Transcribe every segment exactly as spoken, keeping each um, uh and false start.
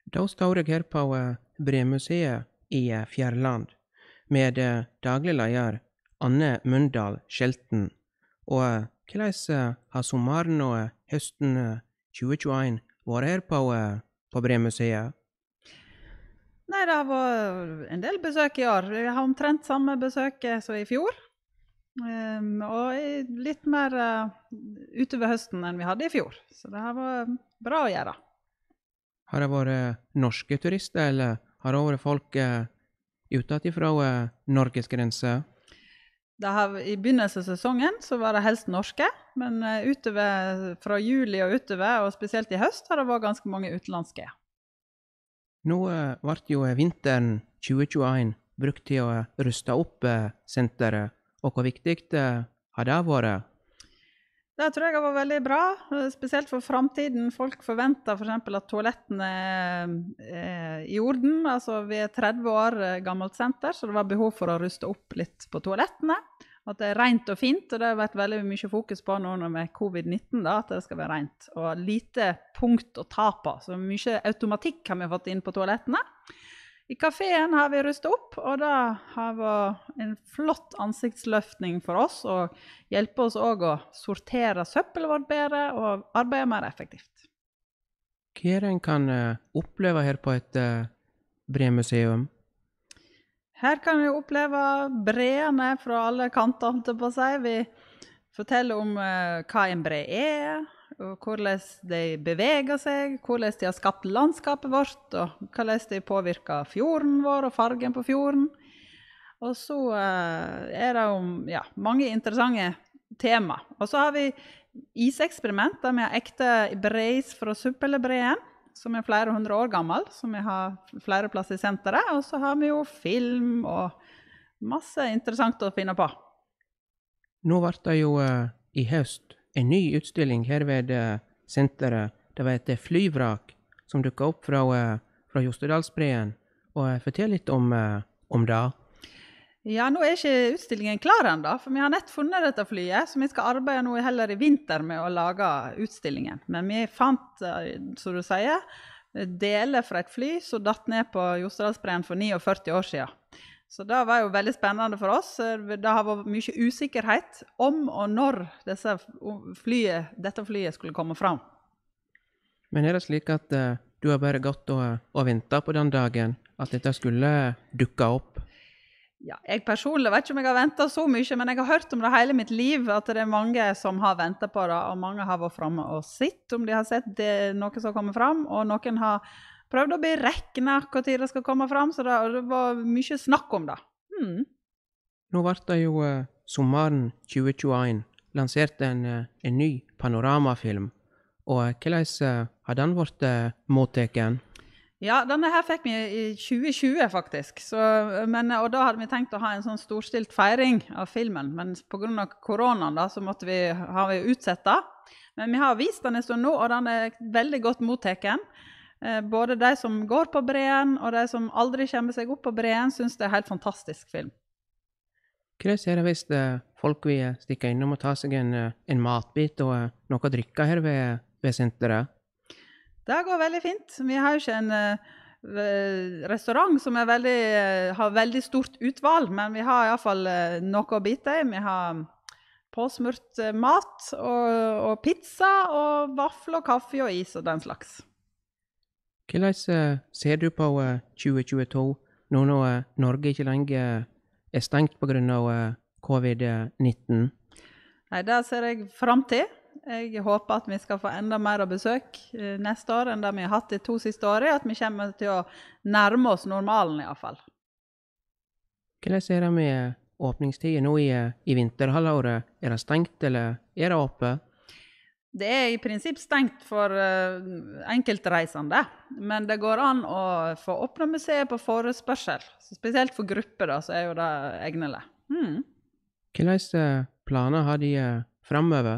Da står jeg her på eh, Bremuseet i eh, Fjærland med eh, daglig leder Anne Mundal Skjelten. Og eh, hvordan eh, har sommeren og eh, høsten eh, tjue tjueen vært her på, eh, på Bremuseet? Nei, det har vært en del besøk i år. Vi har omtrent samme besøk eh, som i fjor. Ehm, og i- litt mer eh, utover høsten enn vi hadde i fjor. Så det har vært bra å gjøre. Har det vært eh, norske turister, eller har det vært folk eh, utenfra eh, Norges grense? Det har, I begynnelsen av sesongen så var det helst norske, men eh, utover, fra juli og utover, og spesielt i høst, har det vært ganske mange utenlandske. Nå eh, ble jo eh, vinteren tjue tjueen brukt til å eh, ruste opp eh, senteret, og hvor viktig eh, har det vært? Det tror jeg var veldig bra, eh, spesielt for fremtiden. Folk forventer for eksempel at toalettene er er i orden. Altså, vi er tretti år eh, gammelt senter, så det var behov for å ruste opp litt på toalettene. At det er rent og fint, og det har vært veldig mye fokus på nå med covid nitten, da, at det skal være rent. Og lite punkt å ta på, så mye automatikk har vi fått inn på toalettene. I kaféen har vi rustet opp, og det har vært en flott ansiktsløftning for oss, og hjelper oss også å sortere søppelet vårt bedre og arbeide mer effektivt. Hva er det en kan eh, oppleve her på et eh, bremuseum? Her kan vi oppleve breene fra alle kanter, holdt jeg på å si. Vi forteller om eh, hva en bre er, og hvordan de beveger seg, hvordan de har skapt landskapet vårt, og hvordan de påvirker fjorden vår og fargen på fjorden. Og så eh, er det om, ja, mange interessante tema. Og så har vi iseksperiment, der vi har ekte breis fra Suppelebreen, som er flere hundre år gammel, som vi har flere plasser i senteret. Og så har vi jo film og masse interessant å finne på. Nå ble det jo eh, i høst en ny utstilling her ved eh, senteret. Det var et eh, flyvrak som dukket opp fra, eh, fra Jostedalsbreen. Og eh, fortell litt om, eh, om det. Ja, nå er ikke utstillingen klar ennå, for vi har nett funnet dette flyet, så vi skal arbeide nå heller i vinter med å lage utstillingen. Men vi fant, eh, som du sier, deler fra et fly som datt ned på Jostedalsbreen for førtini år siden. Så det var jo veldig spennende for oss. Det har vært mye usikkerhet om og når disse flyet, dette flyet skulle komme fram. Men er det slik at eh, du har bare gått og, og ventet på den dagen at dette skulle dukke opp? Ja, jeg personlig vet ikke om jeg har ventet så mye, men jeg har hørt om det hele mitt liv, at det er mange som har ventet på det, og mange har vært fremme og sett om de har sett det, noe som kommer fram, og noen har prøvd å berekne hvor tid det skal komme fram, så det, det var mye snakk om det. Hmm. Nå ble det jo eh, sommeren tjue tjueen lansert en, eh, en ny panoramafilm. Og eh, hvordan eh, har den vært eh, mottaken? Ja, denne her fikk vi i tjue tjue faktisk, så, men, og da hadde vi tenkt å ha en sånn storstilt feiring av filmen, men på grunn av koronaen da, så måtte vi, har vi utsett det. Men vi har vist den en stund nå, og den er veldig godt mottaken. Eh, både de som går på breen, og de som aldri kommer seg opp på breen, synes det er en helt fantastisk film. Hvordan er det hvis eh, folk vil eh, stikke innom og ta seg en, eh, en matbit og eh, noe å drikke her ved, ved senteret? Det går veldig fint. Vi har jo ikke en uh, restaurant som er veldig, uh, har veldig stort utvalg, men vi har i hvert fall uh, noe å bite i. Vi har påsmurt uh, mat og, og pizza og vaffel og kaffe og is og den slags. Hvordan eh, ser du på eh, tjue tjueto, nå når eh, Norge ikke lenger er stengt på grunn av eh, covid nitten? Nei, det ser jeg frem til. Jeg håper at vi skal få enda mer av besøk eh, neste år enn det vi har hatt de to siste årene, at vi kommer til å nærme oss normalen i hvert fall. Hvordan er det med åpningstider nå i, eh, i vinterhalvåret? Er det stengt, eller er det åpent? Det er i prinsipp stengt for uh, enkeltreisende, men det går an å få åpne museet på forespørsel. Så spesielt for grupper da, så er jo det egnelig. Hmm. Hvilke eh, planer har de eh, fremover?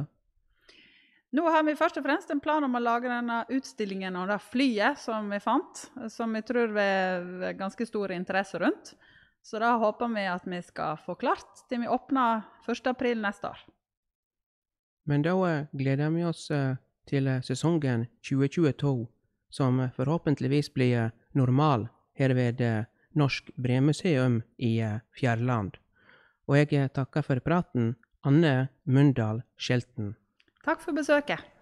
Nå har vi først og fremst en plan om å lage denne utstillingen og det flyet som vi fant, som vi tror vi er ganske stor interesse rundt. Så da håper vi at vi skal få klart til vi åpner første april neste år. Men da eh, gleder vi oss eh, til eh, sesongen tjue tjueto. som forhåpentligvis blir normal her ved Norsk Bremuseum i Fjærland. Og jeg takker for praten, Anne Mundal Skjelten. Takk for besøket.